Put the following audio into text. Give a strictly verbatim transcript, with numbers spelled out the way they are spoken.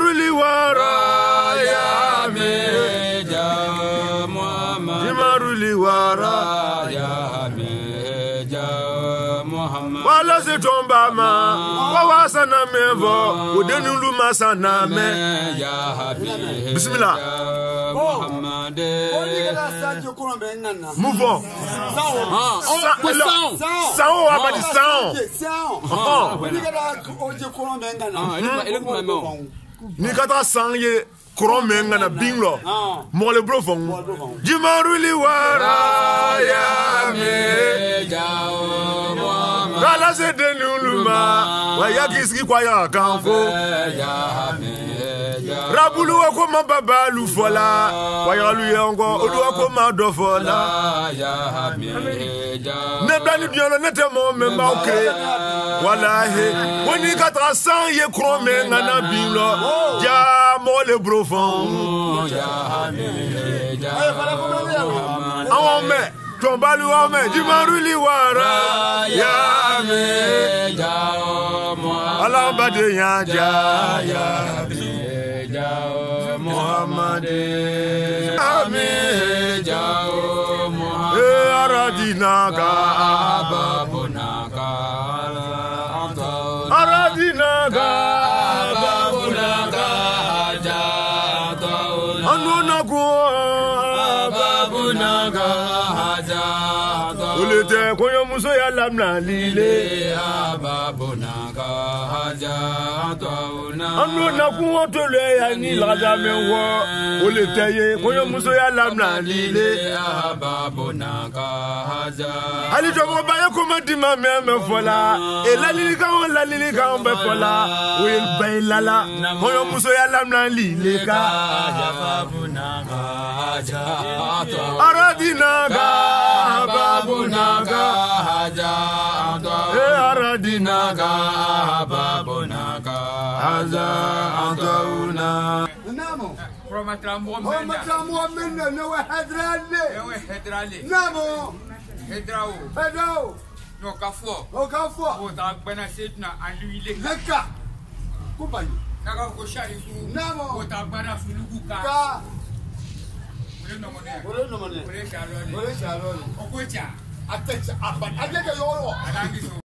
Jimaruli wara ya meja Muhammad. Jimaruli wara ya meja Muhammad. Wala se tomba ma wa sana mevo odenulu masana me ya habibi. Bismillah. Muhammad. Move on. Sound. Sound about the sound. Ni kata sang ye kron menga na binglo mo le bro fong Jimaruli wara ya me jao Muhammad se denuluma wa ya kiski kwa ya kanfo ya me Rabulu ko mababa lu fola wa ya lu yengo odu ko ma do fola ya hamija ne blani biolo nete mo me ma okre wallahi woni katra san ye krome ngana bilo ja mo le brofon ya hamija awon me tombalu wa me Jimaruli wara ya hamija ala bade ya ja ya Jao Muhammad Amin Jao Muhammad Aradina ka Babuna ka Aradina ka Babuna ka Jao Anuna ko Babuna ka Jao Ulete koyo muso ya lamna lile Babuna ka Jao Anu na kuwa tole ya ni laga mewo ole teye koyo muso ya lamna lile ababo naka haja ali to mo baye ko madima me me fola e la lili ka on la lili ka on be fola wil bay lala koyo muso ya lamna lile ka ababo naka haja aradina ka ababo naka haja e aradina ka ababo naka haja Antauna Namo from Atrambo from Atrambo minna no hadrale no hadrale Namo hadrao hadrao no kafo no kafo o ta gbana setna aluile leka kubani naka ko sharifu Namo o ta gbana sulugu ka ka ole no mone ole no mone ole shalole ole shalole okocha atecha aban ajeke yo yo alangiso